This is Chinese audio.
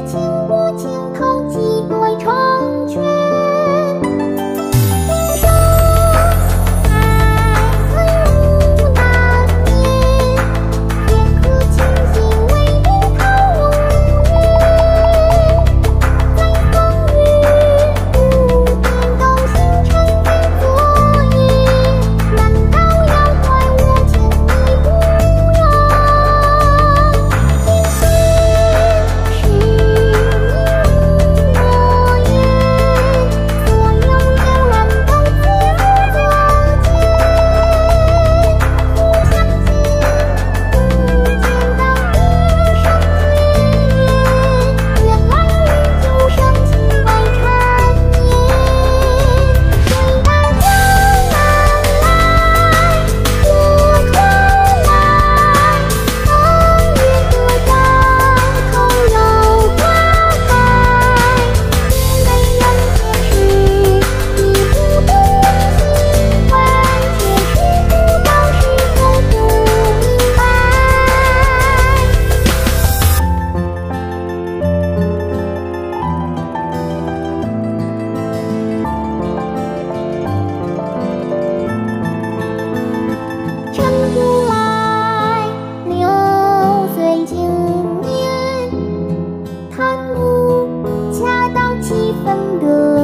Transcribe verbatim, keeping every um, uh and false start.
情无尽头，几对成全。今生爱恨无难免，便可倾心为你桃永远。在风雨无边都星辰在昨夜，难道要怪我见你不容？今生是你我愿，所有悠然都自我作践。不相见，不见到一生绝，愿来日就生情为缠绵。虽然江南来，我重来，风月隔江头又花开。因为人间事，你不懂心欢，却是不到时候不明白。尘不来，流岁经年，贪慕恰当七分的